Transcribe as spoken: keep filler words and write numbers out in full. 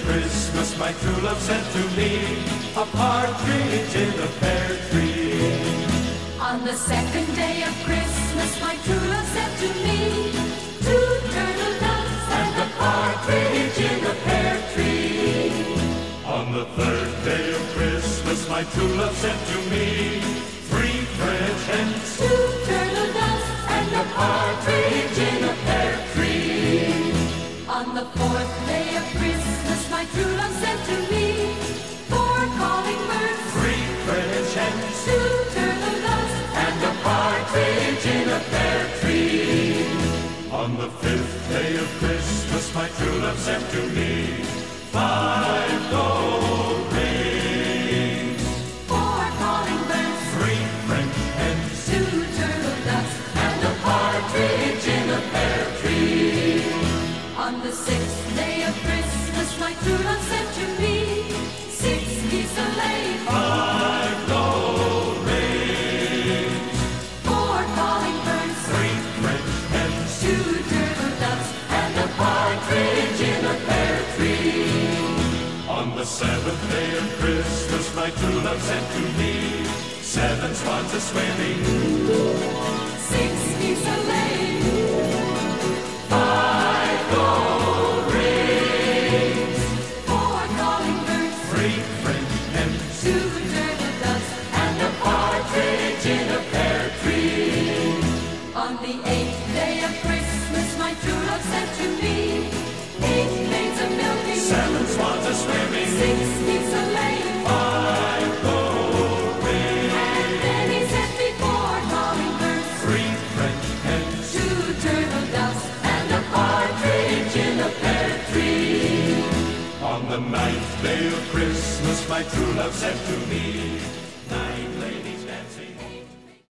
Christmas my true love sent to me a partridge in a pear tree. On the second day of Christmas my true love sent to me two turtle doves and a partridge in a pear tree. On the third day of Christmas my true love sent to me three French hens, two turtle doves and a partridge in a pear tree. On the fourth day of Christmas my true love sent to me four calling birds, three French hens, two turtle doves and a partridge in a pear tree. On the fifth day of Christmas my true love sent to me five gold rings, four calling birds, three French hens, two turtle doves and a partridge in a pear tree. On the sixth day of Christmas my true love sent to me six geese a-laying, five gold rings, four calling birds, three French hens, two turtle doves and a partridge in a pear tree. On the seventh day of Christmas my true love sent to me seven swans a-swimming, Six geese a-laying, five gold rings, four calling birds, three French hens, two turtle doves and a partridge in a pear tree. On the eighth day of Christmas my true love sent to me eight maids a-milking, seven swans a-swimming, six geese a-laying, five gold rings, and then he sent me four calling birds, three French hens, two turtle doves and a partridge in a pear tree. on the ninth day of Christmas my true love sent to me